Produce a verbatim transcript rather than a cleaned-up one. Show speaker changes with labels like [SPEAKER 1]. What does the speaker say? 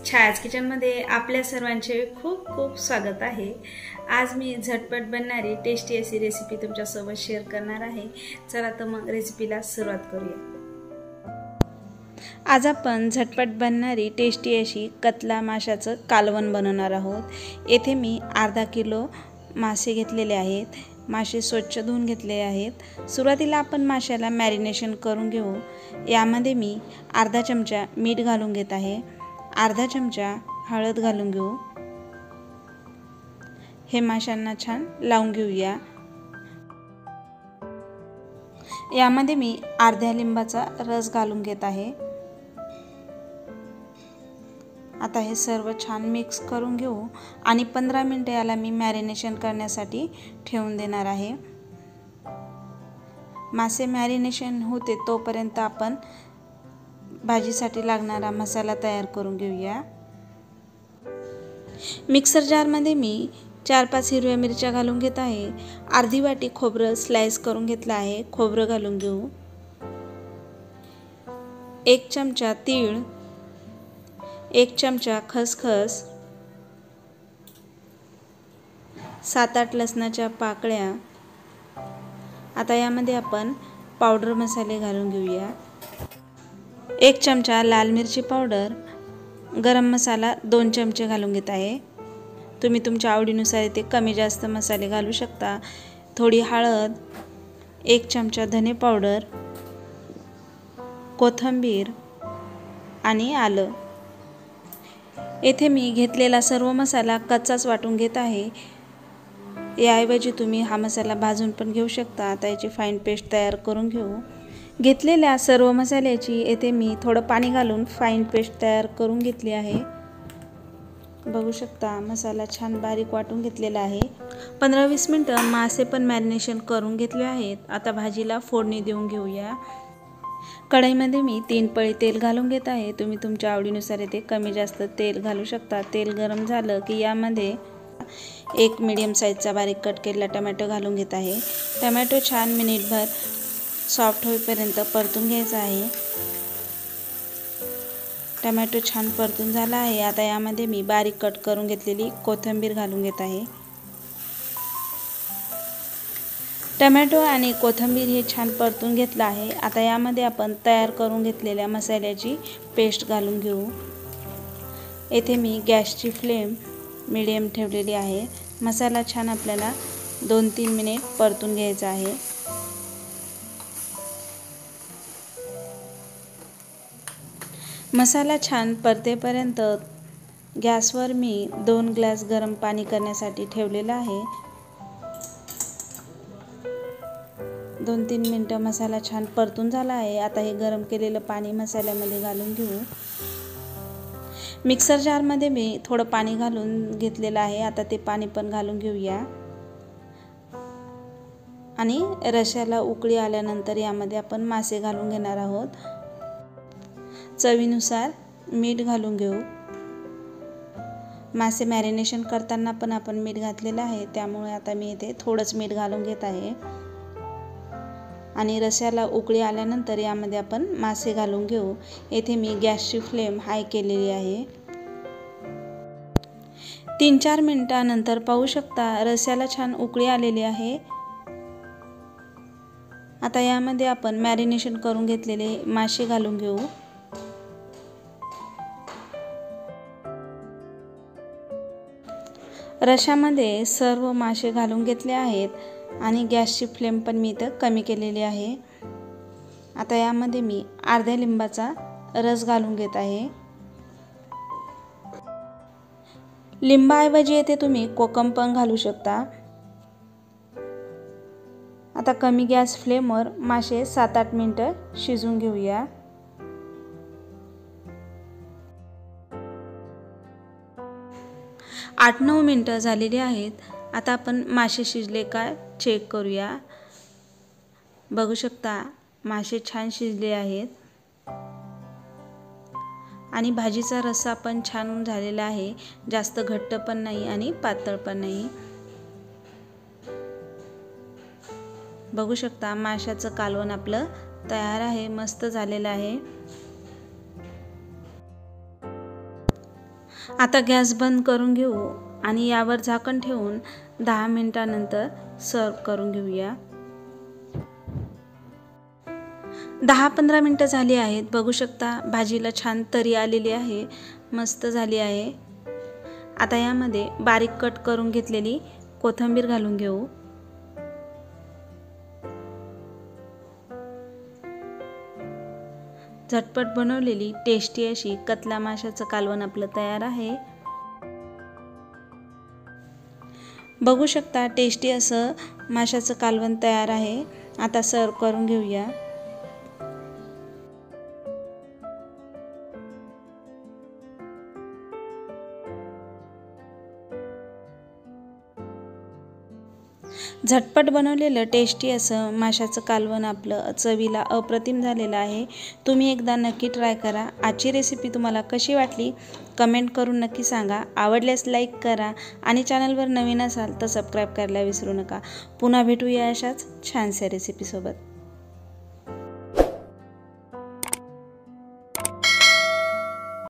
[SPEAKER 1] छायाज किचनमध्ये आपल्या सर्वांचे खूप खूप स्वागत आहे। आज मी झटपट बनणारी टेस्टी अशी रेसिपी तुमच्यासोबत शेअर करणार आहे। चला तर मग रेसिपीला सुरुवात करूया। आज आपण झटपट बनणारी टेस्टी अशी कतला माशाचं कालवण बनवणार आहोत। येथे मी अर्धा किलो मासे घेतलेले आहेत। मासे स्वच्छ धुवून घेतले आहेत। सुरुवातीला आपण माशाला मॅरिनेशन करून घेऊ। यामध्ये मी अर्धा चमचा मीठ घालून घेत आहे। अर्धा चमचा हळद घालून घेऊ। हे माशांना छान लावून घेऊया। यामध्ये मी अर्ध्या लिंबाचा रस घालून घेत आहे। आता हे सर्व छान मिक्स करून घेऊ आणि पंधरा मिनिटे याला मी मॅरिनेशन करण्यासाठी ठेवून देणार आहे। मासे मॅरिनेशन होते तोपर्यंत आपण भाजीसाठी लागणारा मसाला तयार करून घेऊया। मिक्सर जारमध्ये मी चार पाच हिरव्या मिरच्या घालून घेत आहे। अर्धी वाटी खोबरं स्लाइस करून घेतलं आहे। खोबरं घालून घेऊ। एक चमचा तीळ, एक चमचा खसखस, सात आठ लसणाच्या पाकळ्या। आता यामध्ये आपण पावडर मसाले घालून घेऊया। एक चमचा लाल मिरची पावडर, गरम मसाला दोन चमचे घालून घेत आहे। तुम्ही तुमच्या आवडीनुसार इथे कमी जास्त मसाले घालू शकता। थोडी हळद, एक चमचा धने पावडर, कोथिंबीर आणि आलं। येथे मी घेतलेला सर्व मसाला कच्चाच वाटून घेत आहे। याऐवजी तुम्ही हा मसाला भाजून पण घेऊ शकता। आता याची फाईन पेस्ट तयार करून घेऊ। घेतलेल्या सर्व मसाल्याची येथे मी थोडं पाणी घालून फाईन पेस्ट तयार करून घेतली आहे। बघू शकता मसाला छान बारीक वाटून घेतलेला आहे। पंधरा वीस मिनिटं मासे पण मॅरिनेशन करून घेतले आहेत। आता भाजीला फोडणी देऊन घेऊया। कढईमध्ये मी तीन पळी तेल घालून घेत आहे। तुम्ही तुमच्या आवडीनुसार येथे कमी जास्त तेल घालू शकता। तेल गरम झालं की यामध्ये एक मीडियम साईजचा बारीक कट केलेला टोमॅटो घालून घेत आहे। टोमॅटो छान मिनिटभर सॉफ्ट होईपर्यंत परतून घ्यायचा आहे। टोमॅटो छान परतून झाला आहे। आता यामध्ये मी बारीक कट करून घेतलेली कोथिंबीर घालून घेत आहे। टोमॅटो आणि कोथिंबीर हे छान परतून घेतलं आहे। आता यामध्ये आपण तयार करून घेतलेल्या मसाल्याची पेस्ट घालून घेऊ। येथे मी गॅसची फ्लेम मीडियम ठेवलेली आहे। मसाला छान आपल्याला दोन तीन मिनिट परतून घ्यायचा आहे। मसाला छान परतेपर्यंत गॅसवर मी दोन ग्लास गरम पाणी करण्यासाठी ठेवलेला आहे। दोन तीन मिनटं मसाला छान परतून झाला आहे। आता हे गरम केलेलं पाणी मसाल्यामध्ये घालून घेऊ। मिक्सर जारमध्ये मी थोडं पाणी घालून घेतलेलं आहे। आता ते पाणी पण घालून घेऊया आणि रश्याला उकळी आल्यानंतर यामध्ये आपण मासे घालून घेणार आहोत। चवीनुसार मीठ घालून घेऊ। मासे मॅरिनेशन करताना पण आपण मीठ घातलेलं आहे, त्यामुळे आता मी इथे थोडंच मीठ घालून घेत आहे आणि रश्याला उकळी आल्यानंतर यामध्ये आपण मासे घालून घेऊ। येथे मी गॅसची फ्लेम हाय केलेली आहे। तीन चार मिनिटांनंतर पाहू शकता रश्याला छान उकळी आलेली आहे। आता यामध्ये आपण मॅरिनेशन करून घेतलेले मासे घालून घेऊ। रश्यामध्ये सर्व मासे घालून घेतले आहेत आणि गॅसची फ्लेम पण मी इथं कमी केलेली आहे। आता यामध्ये मी अर्ध्या लिंबाचा रस घालून घेत आहे। लिंबाऐवजी येथे तुम्ही कोकम पण घालू शकता। आता कमी गॅस फ्लेमवर मासे सात आठ मिनिटं शिजवून घेऊया। आठ नऊ मिनिटं झालेली आहेत। आता आपण मासे शिजले का चेक करूया। बघू शकता मासे छान शिजले आहेत आणि भाजीचा रस्सा पण छान झालेला आहे। जास्त घट्ट पण नाही आणि पातळ पण नाही। बघू शकता माशाचं कालवण आपलं तयार आहे, मस्त झालेलं आहे। आता गॅस बंद करून घेऊ आणि यावर झाकण ठेवून दहा मिनिटानंतर सर्व करून घेऊया। दहा पंधरा मिनटं झाली आहेत। बघू शकता भाजीला छान तरी आलेली आहे, मस्त झाली आहे। आता यामध्ये बारीक कट करून घेतलेली कोथिंबीर घालून घेऊ। झटपट बनवलेली टेस्टी अशी कतला माशाचं कालवण आपलं तयार आहे। बघू शकता टेस्टी असं माशाचं कालवण तयार आहे। आता सर्व करून घेऊया। झटपट बनवलेलं टेस्टी असं माशाचं कालवण आपलं चवीला अप्रतिम झालेलं आहे। तुम्ही एकदा नक्की ट्राय करा। आजची रेसिपी तुम्हाला कशी वाटली कमेंट करून नक्की सांगा। आवडल्यास लाईक करा आणि चॅनलवर नवीन असाल तर सबस्क्राईब करायला विसरू नका। पुन्हा भेटूया अशाच छानशा रेसिपीसोबत।